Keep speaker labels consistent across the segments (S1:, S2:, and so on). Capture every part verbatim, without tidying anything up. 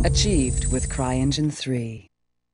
S1: Achieved with CryEngine three.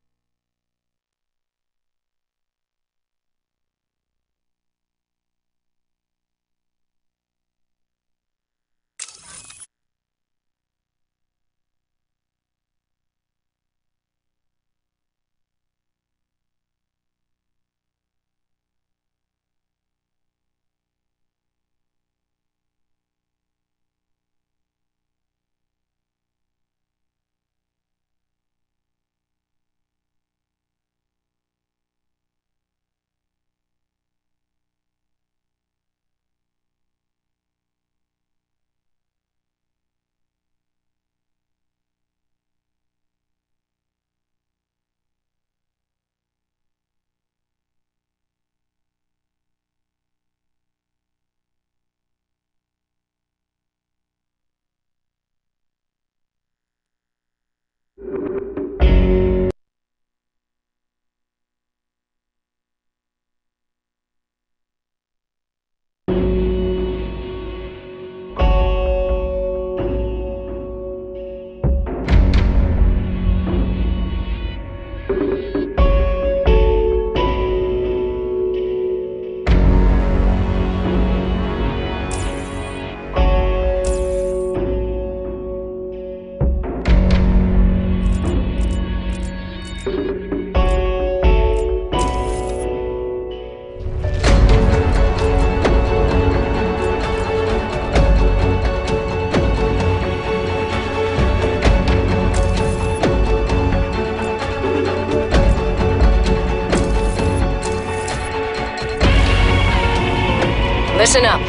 S2: Listen up.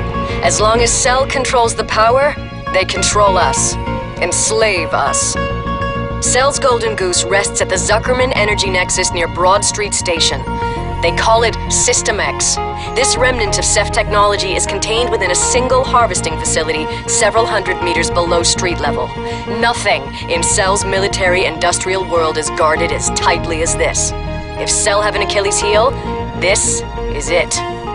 S2: As long as Cell controls the power, they control us. Enslave us. Cell's Golden Goose rests at the Zuckerman Energy Nexus near Broad Street Station. They call it System X. This remnant of Ceph technology is contained within a single harvesting facility several hundred meters below street level. Nothing in Cell's military-industrial world is guarded as tightly as this. If Cell have an Achilles heel, this is it.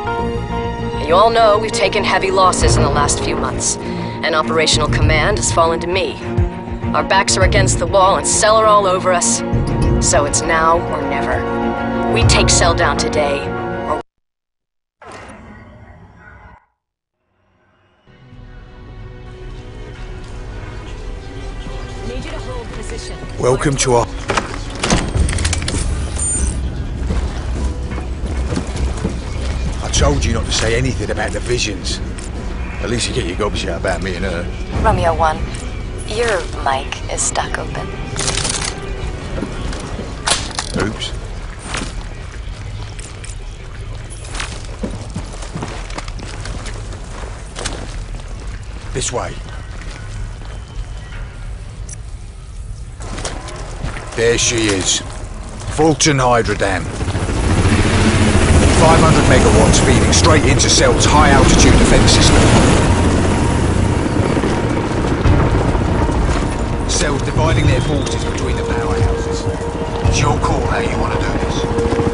S2: You all know we've taken heavy losses in the last few months, and operational command has fallen to me. Our backs are against the wall and Cell are all over us, so it's now or never. We take Cell down today, or... Need you to hold position.
S3: Welcome to our... I told you not to say anything about the visions. At least you get your gobs out about me and her.
S4: Romeo one, your mic is stuck open.
S3: Oops. This way. There she is. Fulton Hydro Dam. five hundred megawatts feeding straight into Cell's high-altitude defense system. Cell's dividing their forces between the powerhouses. It's your call how you want to do this.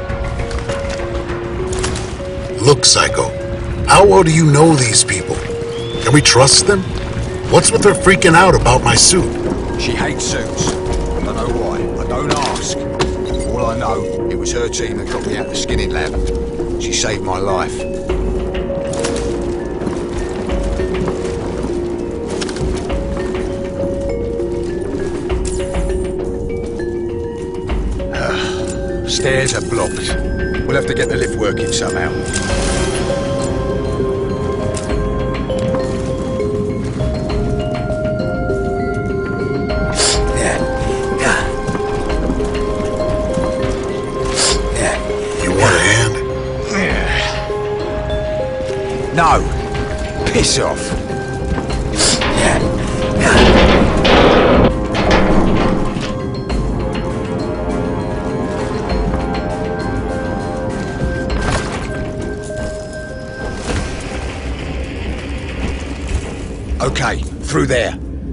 S5: Look, Psycho, how well do you know these people? Can we trust them? What's with her freaking out about my suit?
S3: She hates suits. I don't know why. I don't ask. All I know, it was her team that got me out of the skinning lab. She saved my life. Stairs are blocked. We'll have to get the lift working somehow.
S5: You want a hand?
S3: No. Piss off. Okay, through there.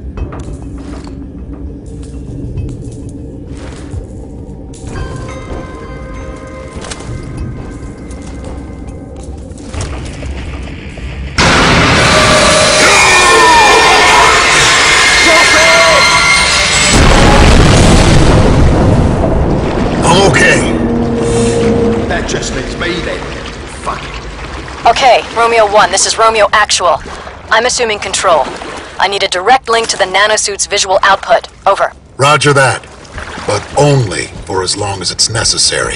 S5: I'm okay.
S3: That just leaves me then. Fuck it.
S2: Okay, Romeo one, this is Romeo Actual. I'm assuming control. I need a direct link to the nanosuit's visual output. Over.
S5: Roger that. But only for as long as it's necessary.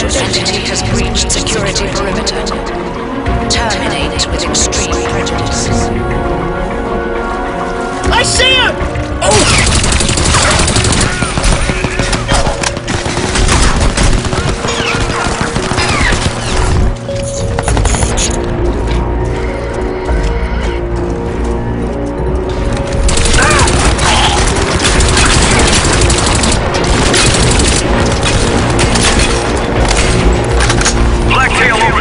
S6: Crysis entity has breached security perimeter. Terminate with extreme prejudice.
S7: I see him! Oh!
S8: Blacktail over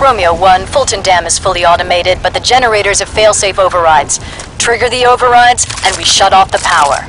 S4: Romeo one, Fulton Dam is fully automated, but the generators have fail-safe overrides. Trigger the overrides, and we shut off the power.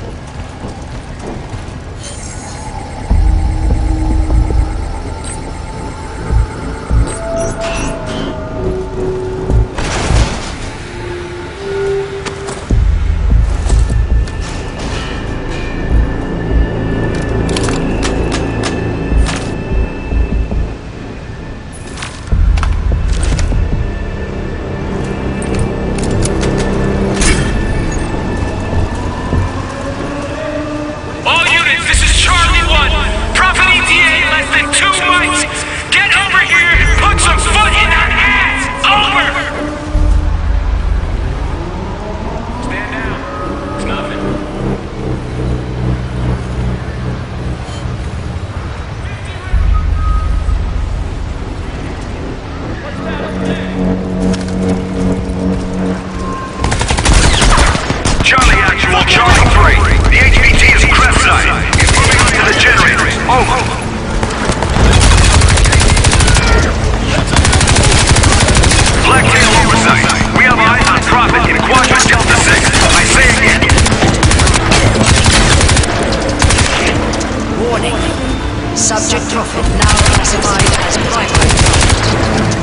S6: Subject Prophet now classified as primary target.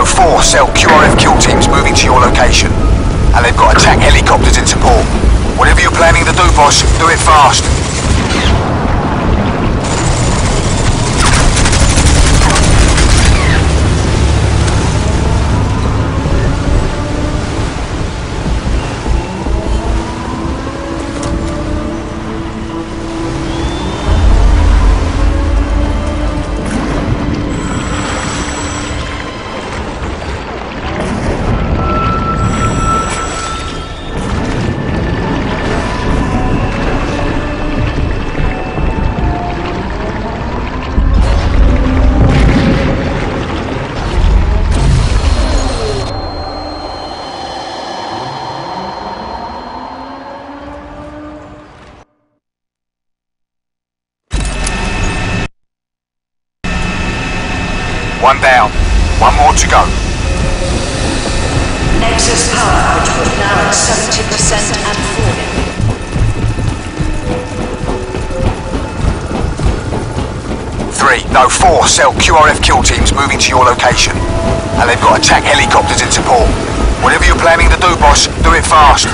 S3: no four, Cell Q R F kill teams moving to your location. And they've got attack helicopters in support. Whatever you're planning to do, boss, do it fast. One down. One more to go.
S6: Nexus power output now at seventy percent and falling.
S3: Three, no, four, Cell Q R F kill teams moving to your location. And they've got attack helicopters in support. Whatever you're planning to do, boss, do it fast.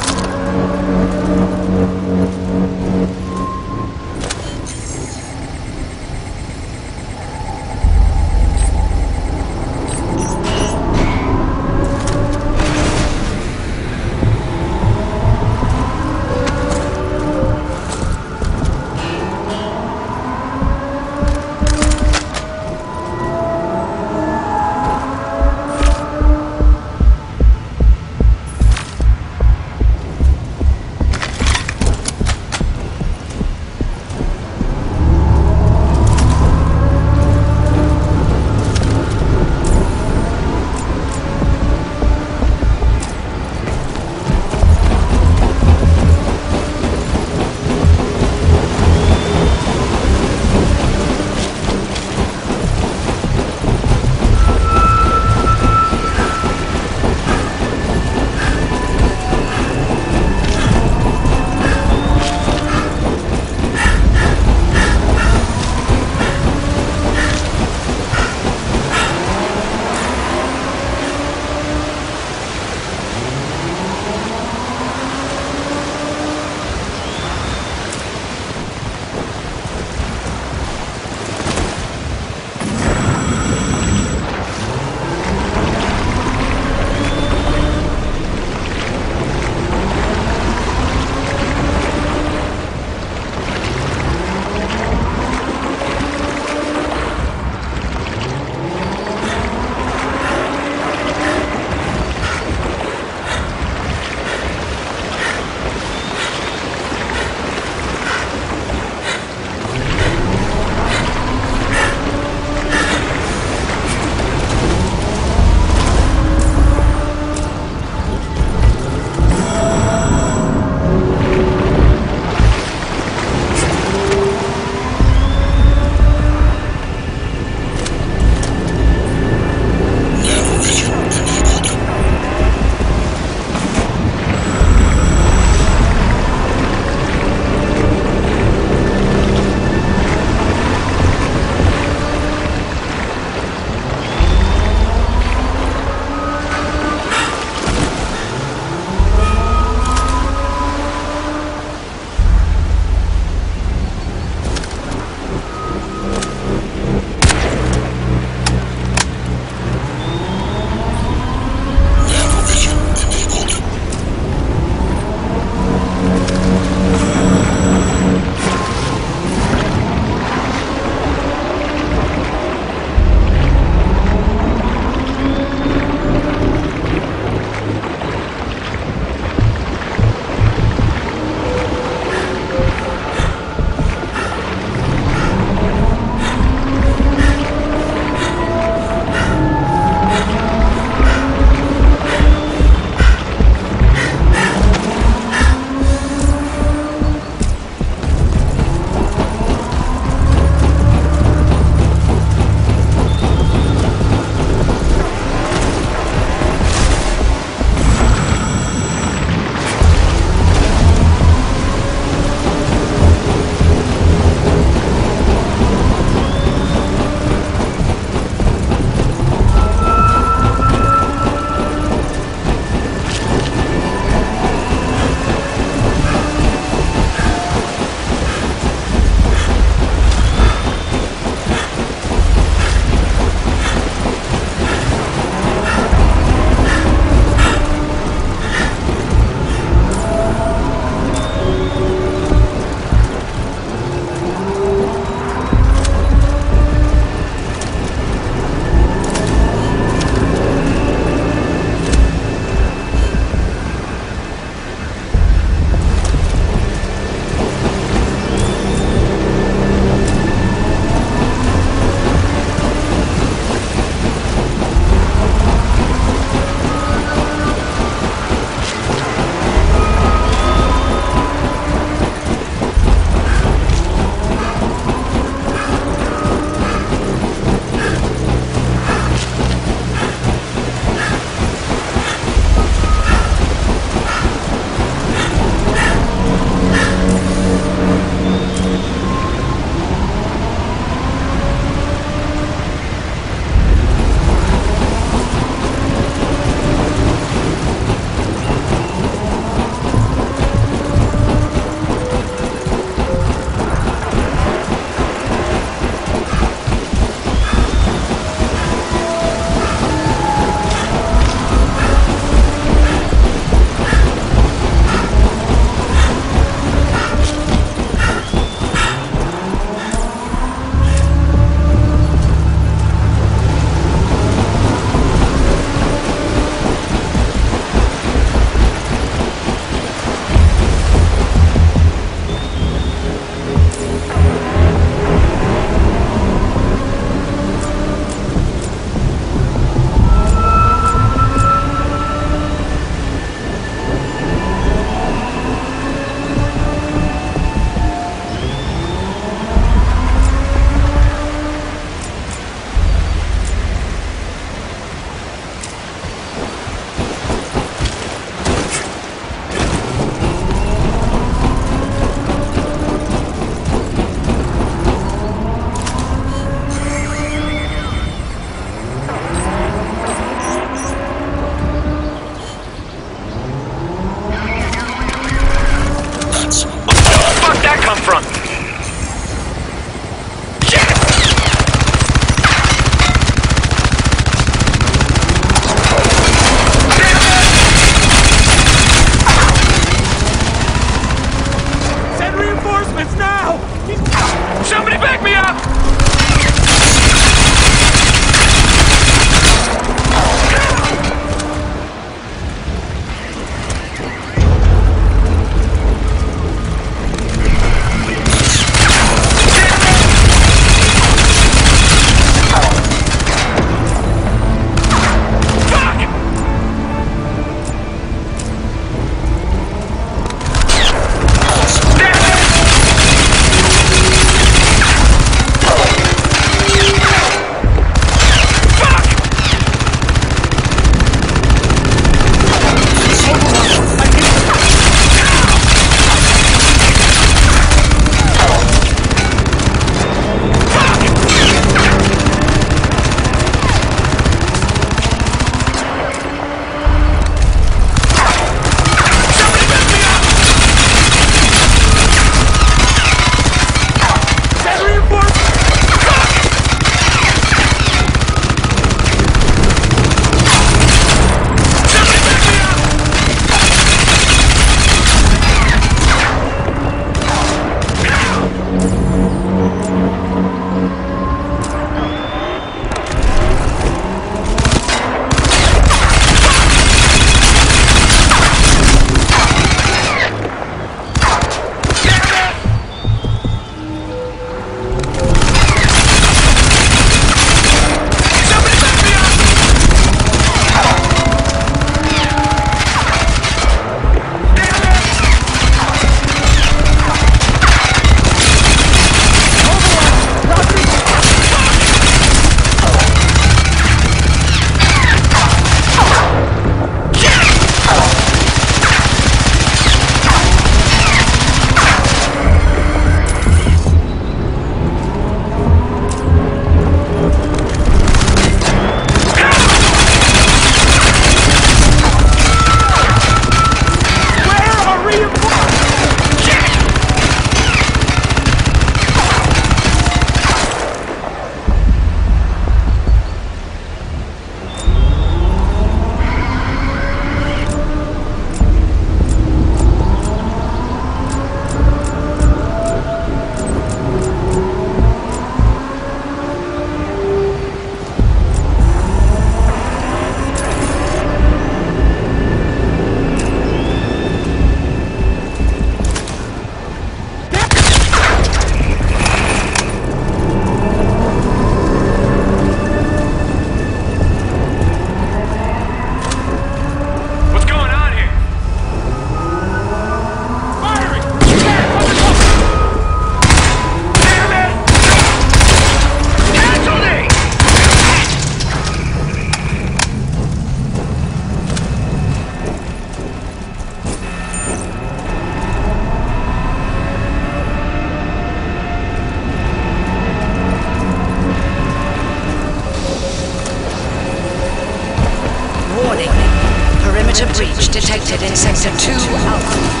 S6: detected in Sector two Alpha.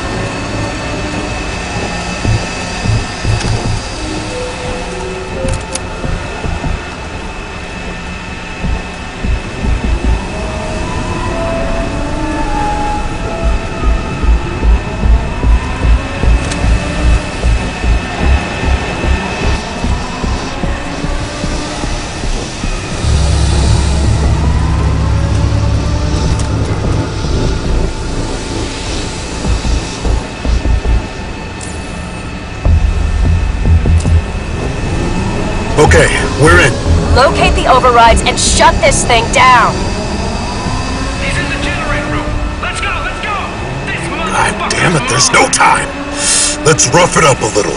S5: Okay, we're in.
S4: Locate the overrides and shut this thing down.
S7: He's in the generator room. Let's go, let's go. This
S5: God
S7: motherfucker.
S5: damn it, there's no time. Let's rough it up a little.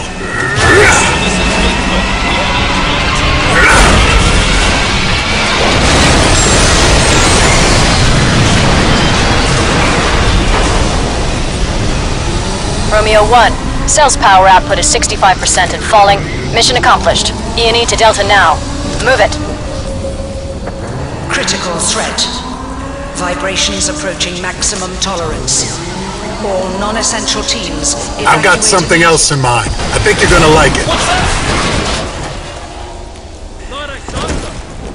S4: Romeo one, cell's power output is sixty-five percent and falling. Mission accomplished. E and E to Delta now. Move it.
S6: Critical threat. Vibrations approaching maximum tolerance. All non-essential teams
S5: I've got
S6: evacuated.
S5: something else in mind. I think you're gonna like it.
S7: What's that? Thought I saw something.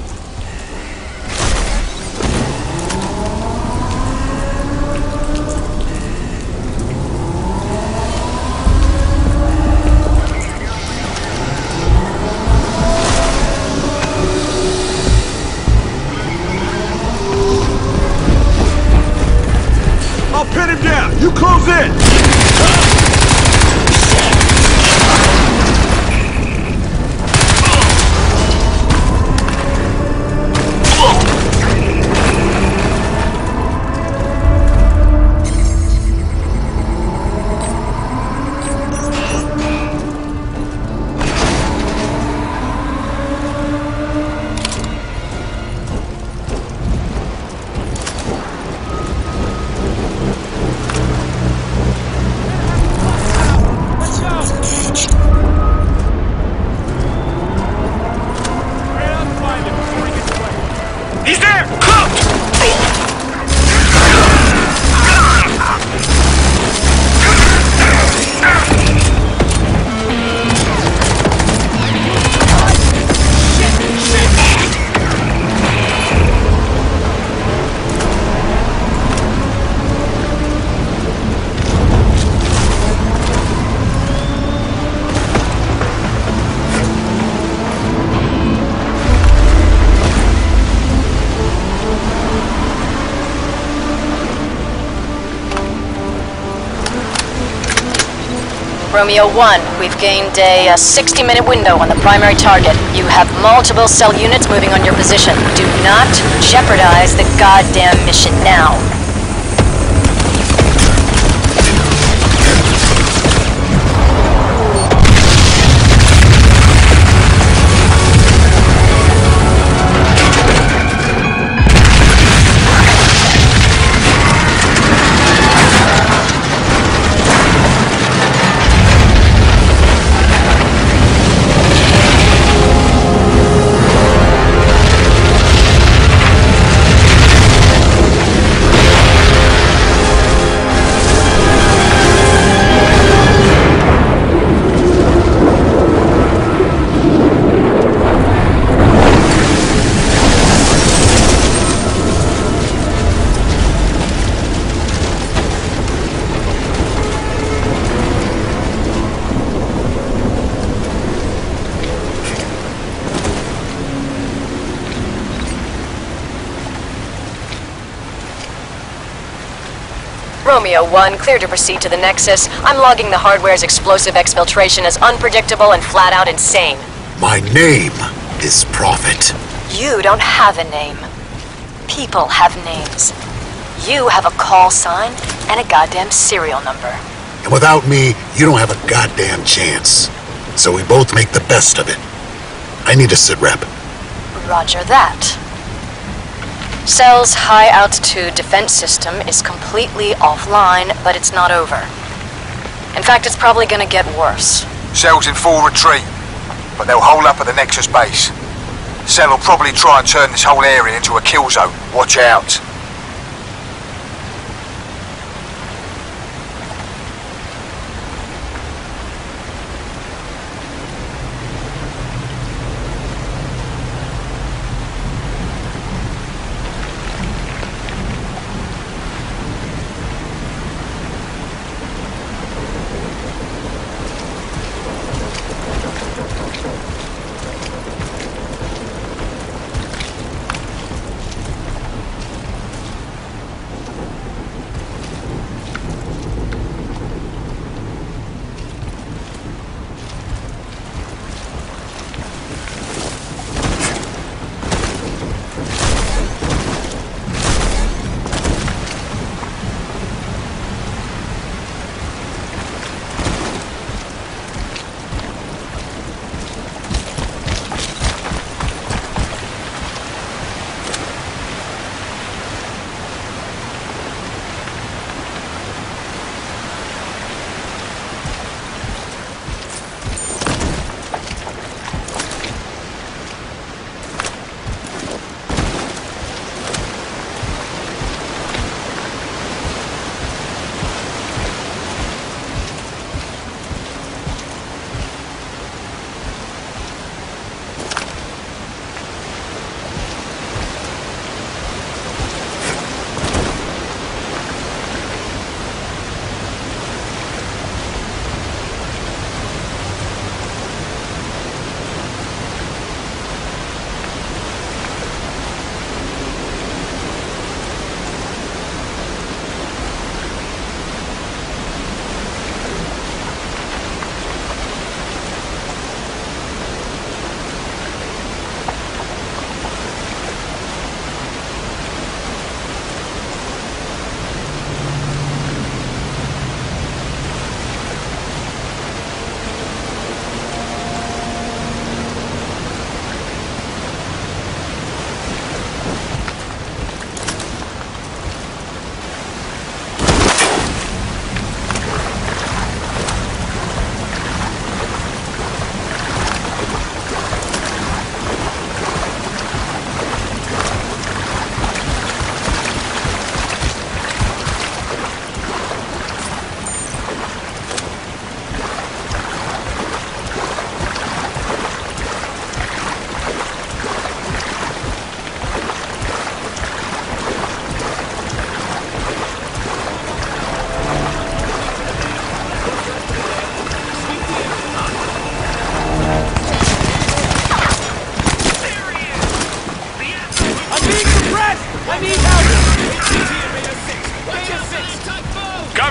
S7: I'll pin him down. You close in. He's there! Cooked!
S4: Romeo one, we've gained a sixty minute window on the primary target. You have multiple cell units moving on your position. Do not jeopardize the goddamn mission now. Romeo one, clear to proceed to the Nexus. I'm logging the hardware's explosive exfiltration as unpredictable and flat out insane.
S5: My name is Prophet.
S4: You don't have a name. People have names. You have a call sign and a goddamn serial number.
S5: And without me, you don't have a goddamn chance. So we both make the best of it. I need a sit rep.
S4: Roger that. Cell's high-altitude defense system is completely offline, but it's not over. In fact, it's probably gonna get worse.
S3: Cell's in full retreat, but they'll hold up at the Nexus base. Cell will probably try and turn this whole area into a kill zone. Watch out.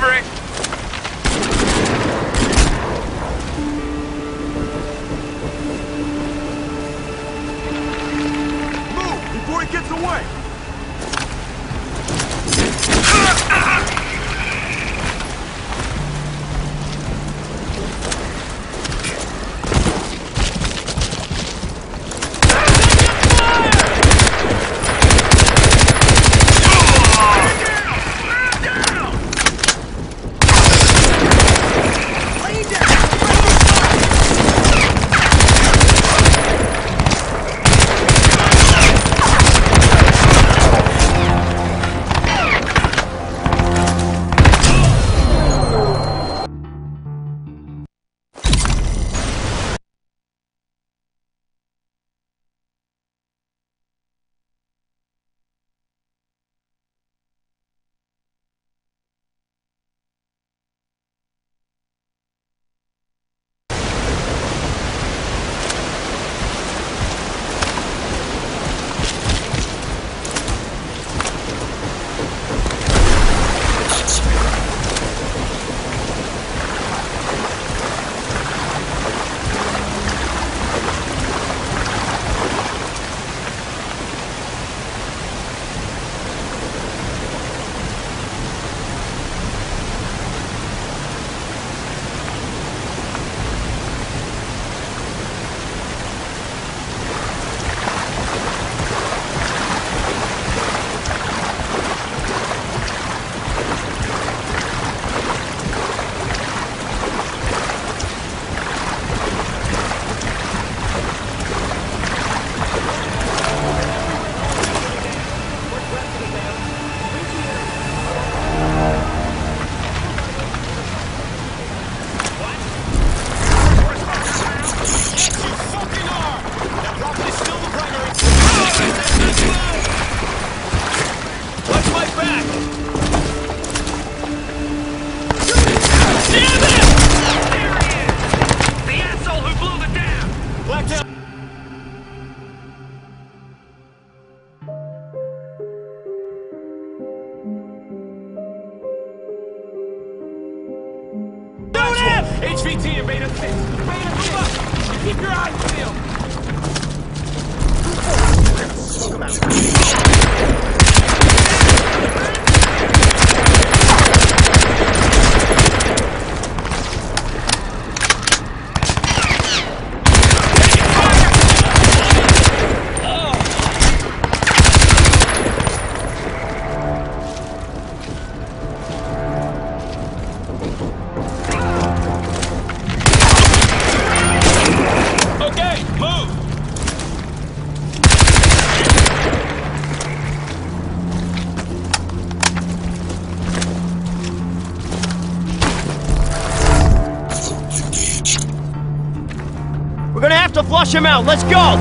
S7: delivery!
S8: Move before he gets away!
S7: H V T and Beta six. Beta, move up! Keep your eyes peeled!
S9: We're gonna have to flush him out. Let's go!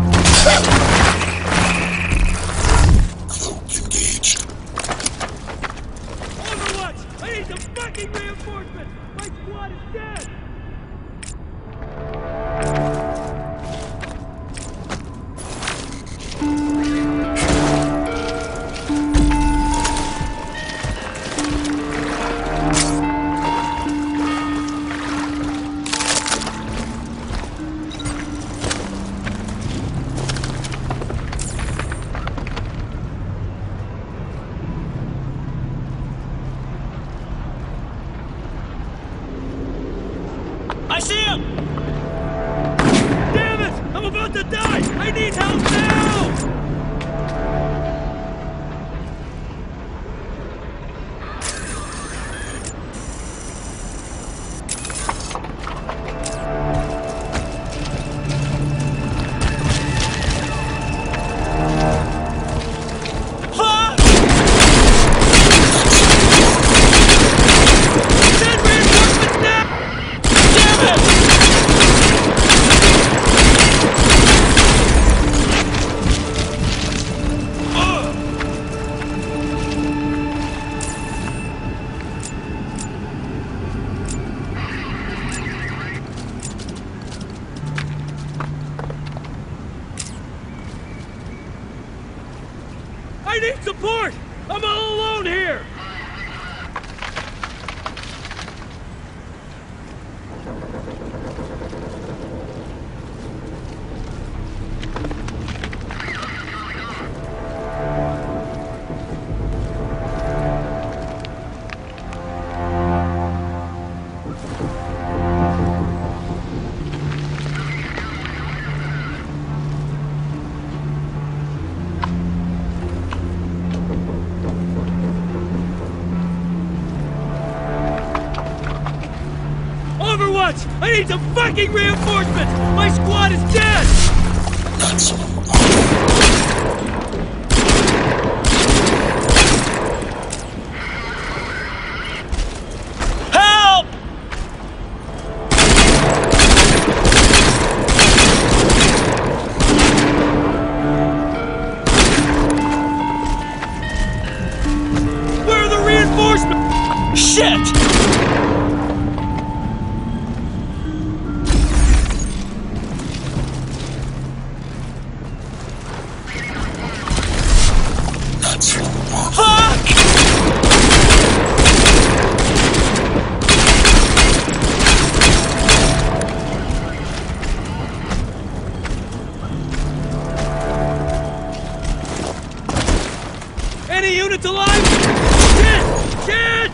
S7: Overwatch! I need some fucking reinforcements! My squad is dead! I see him! Damn it! I'm about to die! I need help now! I need support! I'm all alone here!
S9: sucks! I need some fucking reinforcements! My squad is dead! Help! Where are the reinforcements? Shit! Any units alive? Shit! Shit!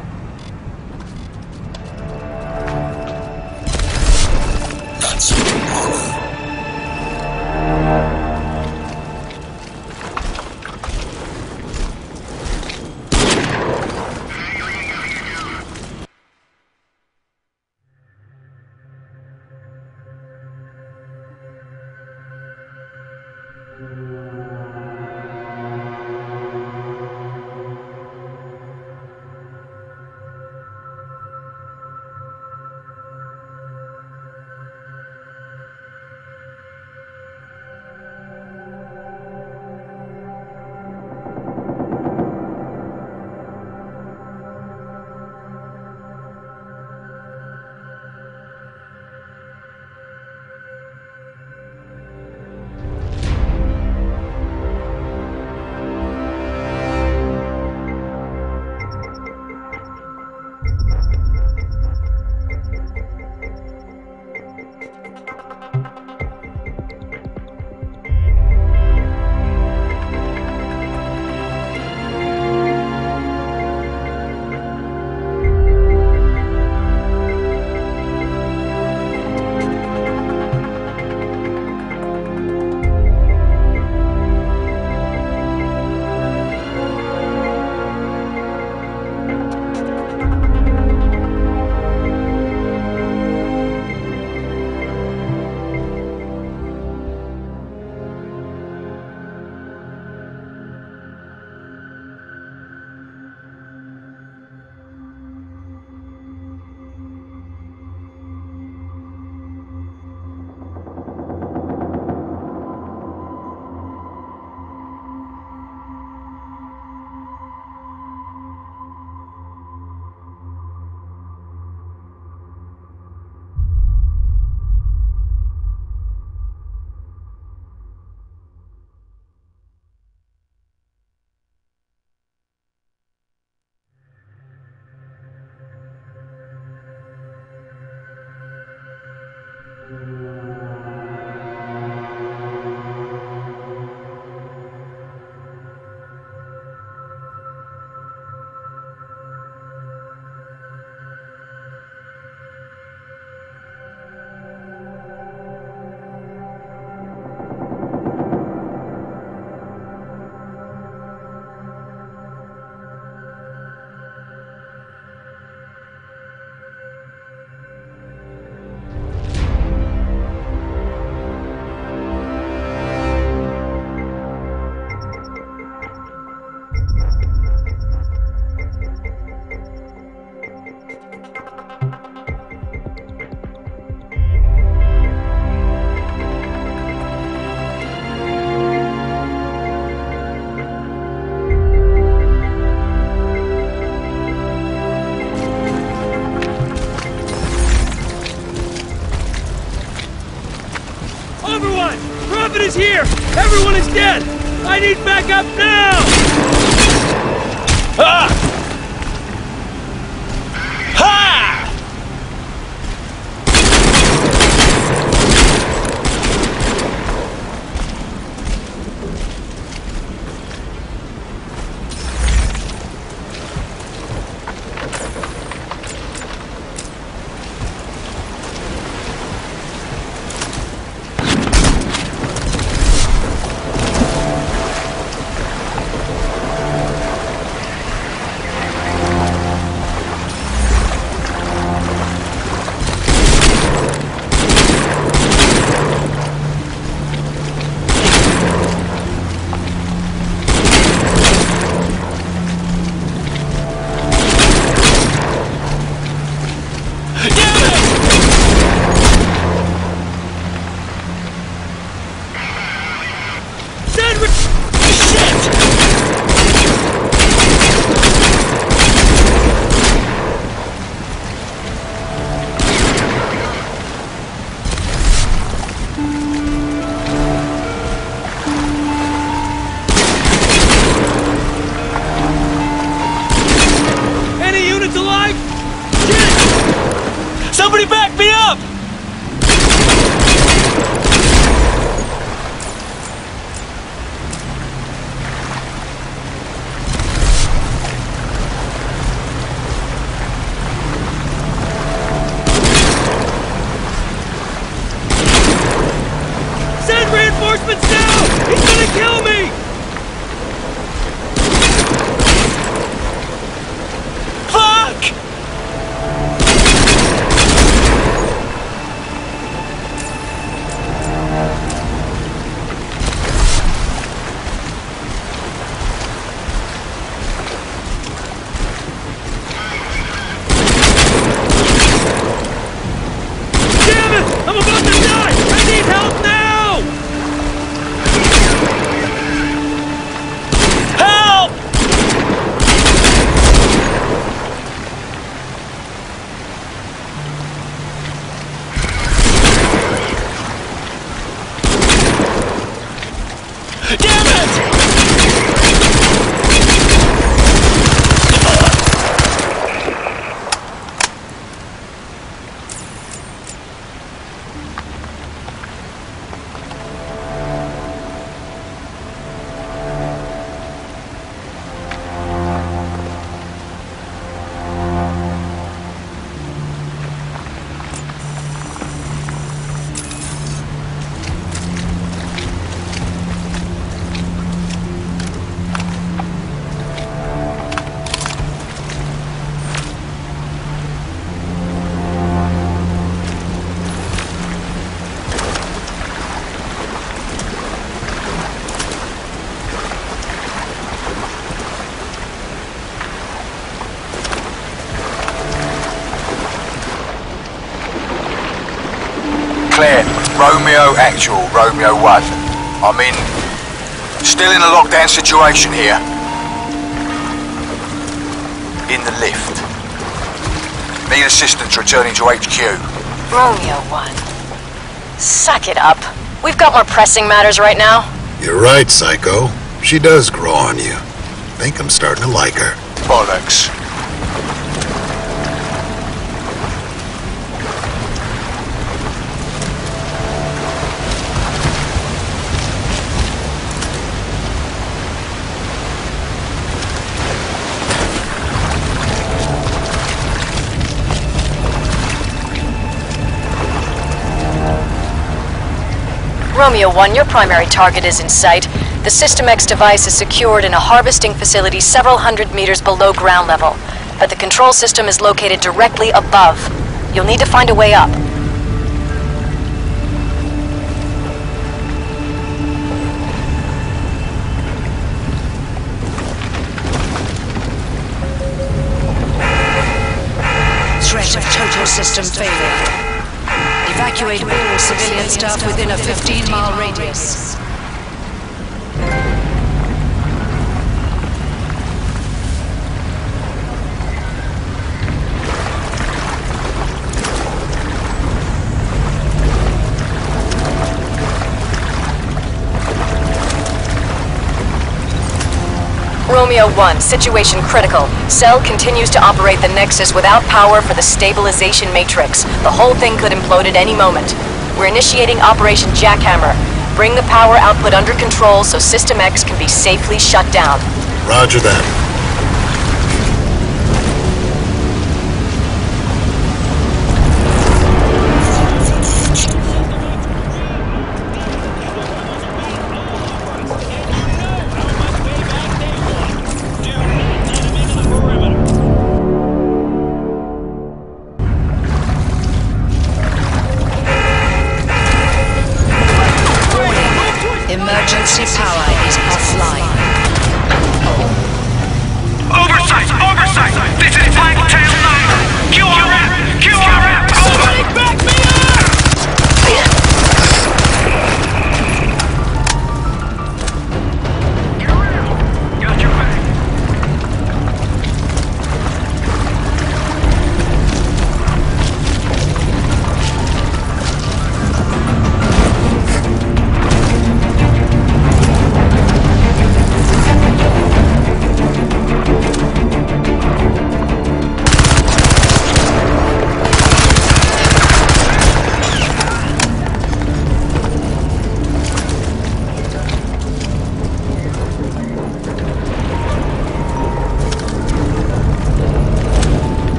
S9: Prophet is here! Everyone is dead! I need backup now! Ah! Ha! Somebody back me up! Send reinforcements now! He's gonna kill me! Fuck! Damn it! I'm about to die! I need help now! Help! Damn it!
S3: Claire, Romeo Actual, Romeo one. I'm in... still in a lockdown situation here. In the lift. Need assistance returning to H Q.
S4: Romeo one. Suck it up. We've got more pressing matters right now.
S5: You're right, Psycho. She does grow on you. Think I'm starting to like her.
S3: Bollocks.
S4: Romeo one, your primary target is in sight. The System X device is secured in a harvesting facility several hundred meters below ground level, but the control system is located directly above. You'll need to find a way up.
S6: Threat of total system failure. Evacuate all civilian staff within a fifteen mile radius.
S4: Romeo one, situation critical. Cell continues to operate the Nexus without power for the stabilization matrix. The whole thing could implode at any moment. We're initiating Operation Jackhammer. Bring the power output under control so System X can be safely shut down.
S5: Roger that.
S6: Emergency power is offline.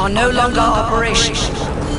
S6: are no longer operational.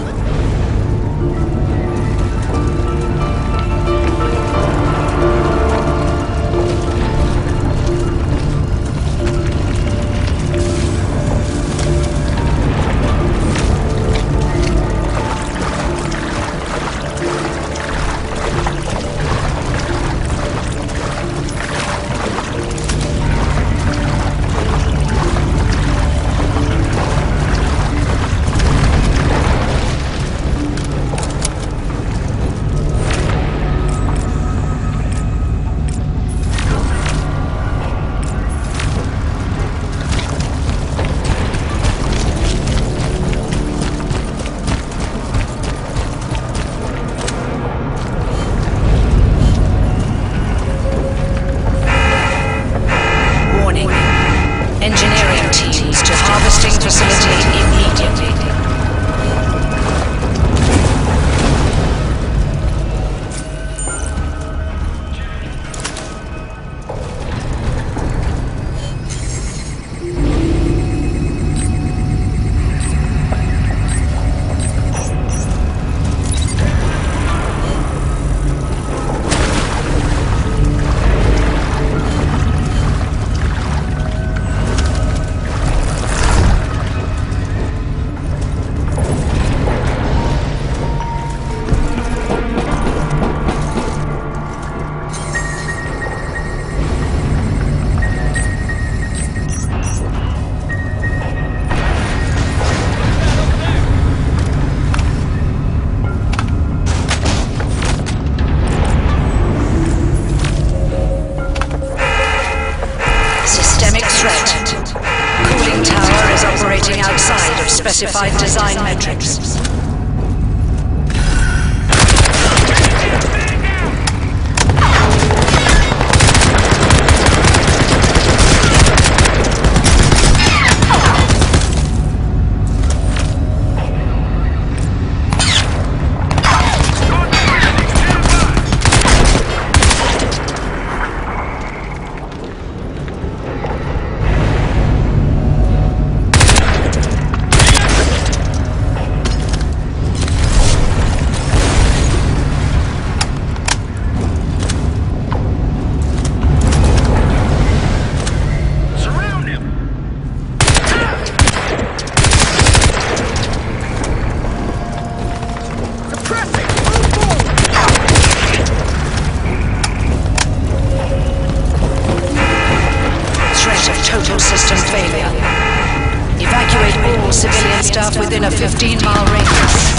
S6: Specified design metrics. Within a fifteen mile radius.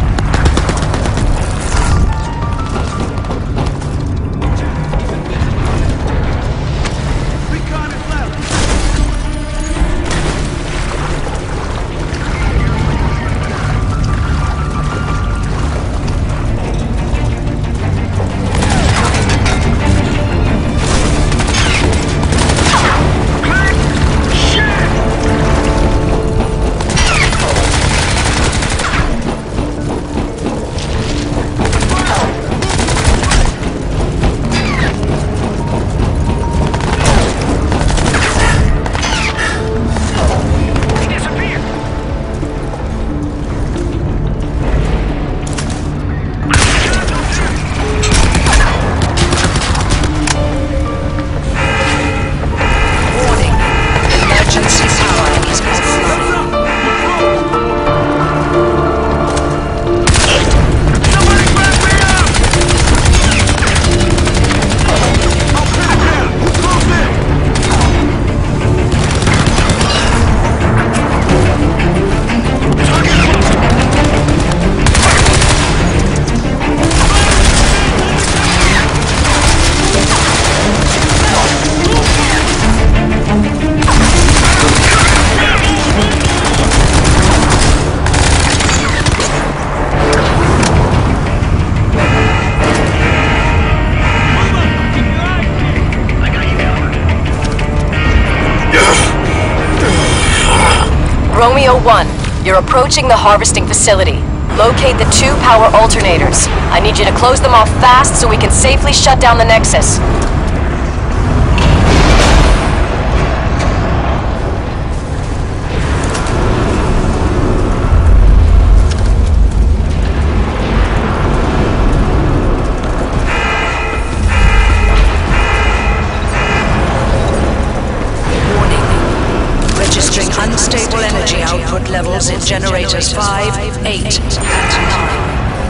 S2: Romeo one, you're approaching the harvesting facility. Locate the two power alternators. I need you to close them off fast so we can safely shut down the Nexus.
S6: generators five, eight, and nine.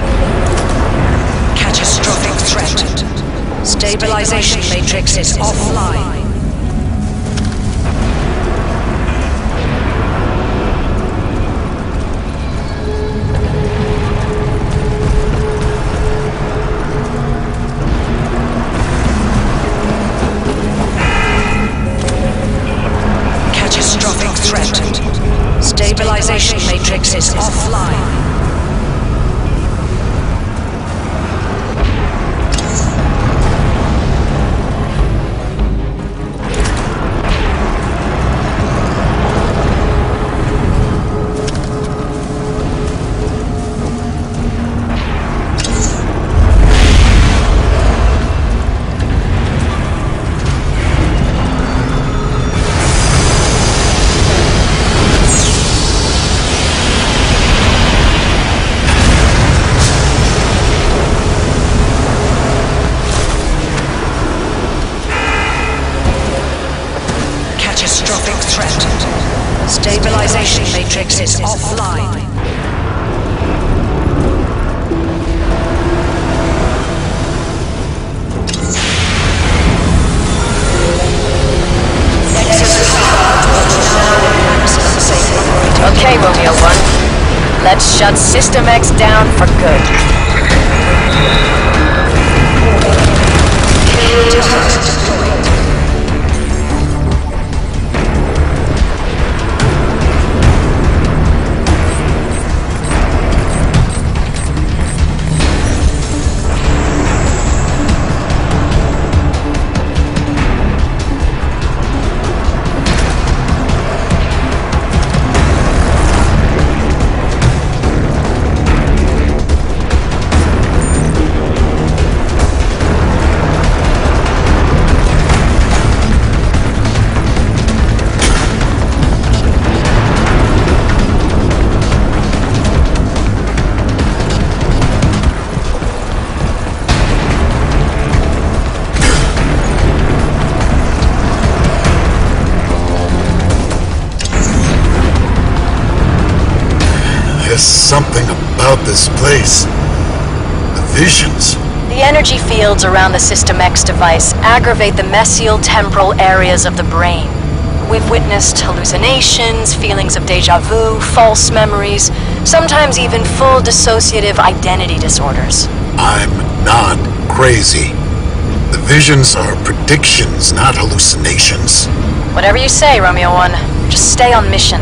S6: Catastrophic threat. Stabilization matrix is offline. Catastrophic threat. Stabilization matrix is offline. Catastrophic threat. Stabilization matrix is offline.
S2: Okay, Romeo one. Let's shut System X down for good.
S5: Something about this place. The visions.
S4: The energy fields around the System X device aggravate the mesial temporal areas of the brain. We've witnessed hallucinations, feelings of deja vu, false memories, sometimes even full dissociative identity disorders.
S5: I'm not crazy. The visions are predictions, not hallucinations.
S4: Whatever you say, Romeo one. Just stay on mission.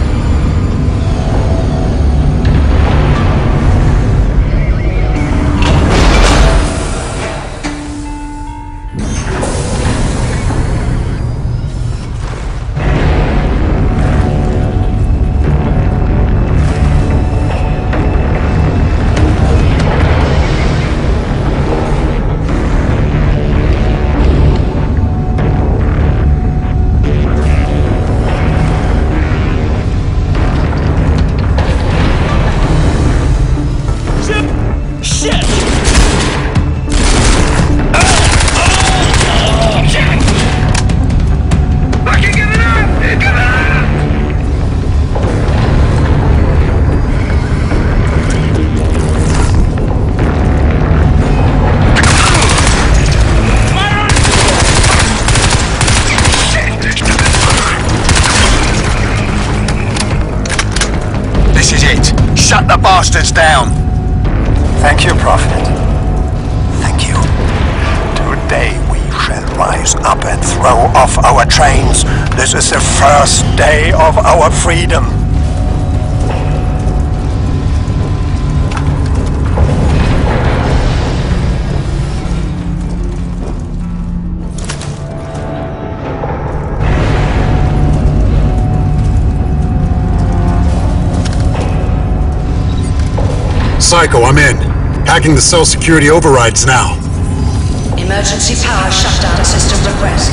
S3: Shut the bastards down!
S10: Thank you, Prophet. Thank you. Today we shall rise up and throw off our chains. This is the first day of our freedom.
S5: Psycho, I'm in. Hacking the cell security overrides now.
S6: Emergency power shutdown system request.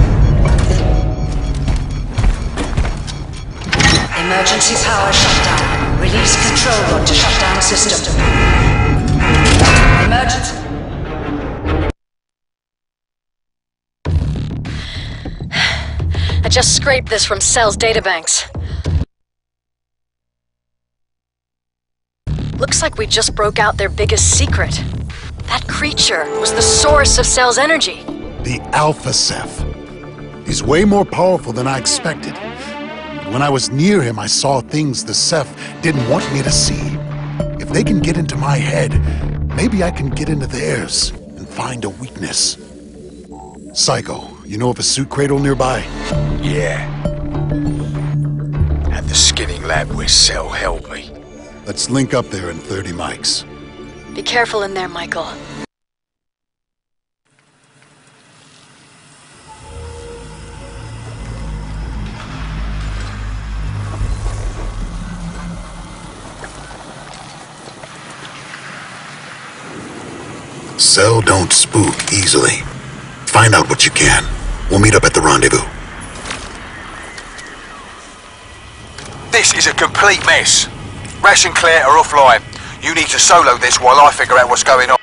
S6: Emergency power shutdown. Release control rod to shut down system. Emergency.
S2: I just scraped this from Cell's databanks. Looks like we just broke out their biggest secret. That creature was the source of Cell's energy.
S5: The Alpha Ceph. He's way more powerful than I expected. When I was near him, I saw things the Ceph didn't want me to see. If they can get into my head, maybe I can get into theirs and find a weakness. Psycho, you know of a suit cradle nearby?
S10: Yeah. At the skinning lab where Cell held me.
S5: Let's link up there in thirty mics.
S2: Be careful in there, Michael.
S5: Cell don't spook easily. Find out what you can. We'll meet up at the rendezvous.
S3: This is a complete mess. Rash and Claire are offline. You need to solo this while I figure out what's going on.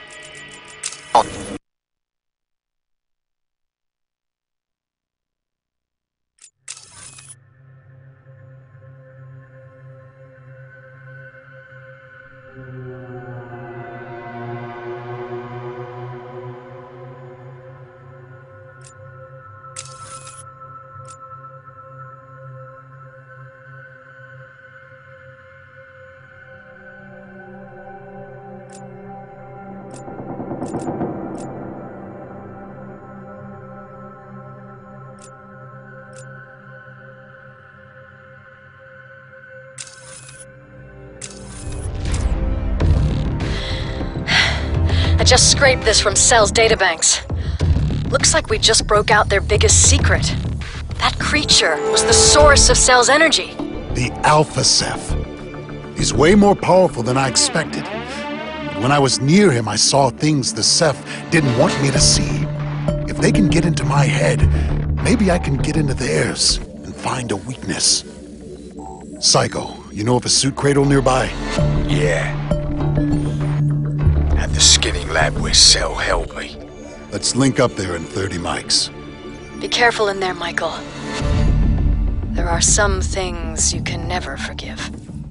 S2: I just scraped this from Cell's databanks. Looks like we just broke out their biggest secret. That creature was the source of Cell's energy.
S5: The Alpha Ceph. He's way more powerful than I expected. When I was near him, I saw things the Ceph didn't want me to see. If they can get into my head, maybe I can get into theirs and find a weakness. Psycho, you know of a suit cradle nearby?
S10: Yeah. At the skinning lab where Cell held me.
S5: Let's link up there in thirty mics.
S2: Be careful in there, Michael. There are some things you can never forgive.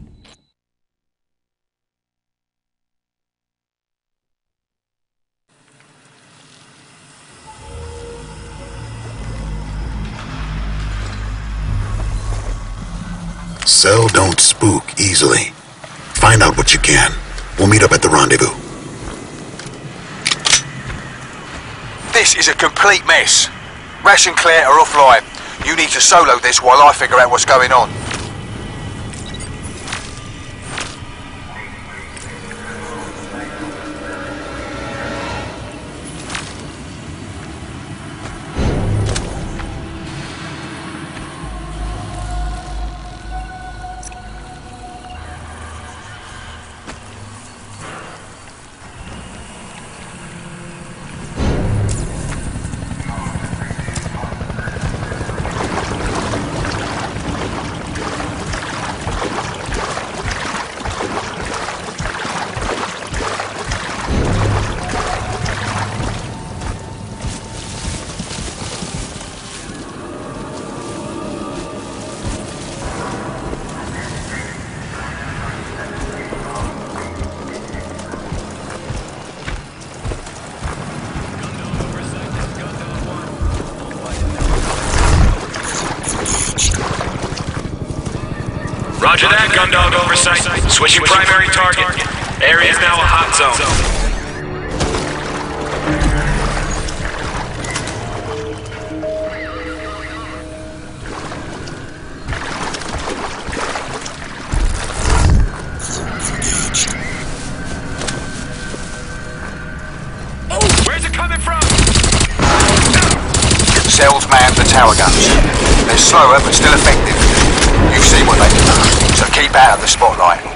S5: Cell don't spook easily. Find out what you can. We'll meet up at the rendezvous.
S3: This is a complete mess. Rash and Claire are offline. You need to solo this while I figure out what's going on.
S7: Roger that, Gundog Oversight. Switching primary target. Area is now a hot zone. Where's it coming from?
S3: Cell's manned the tower guns. They're slower but still effective. You've seen what they do, so keep out of the spotlight.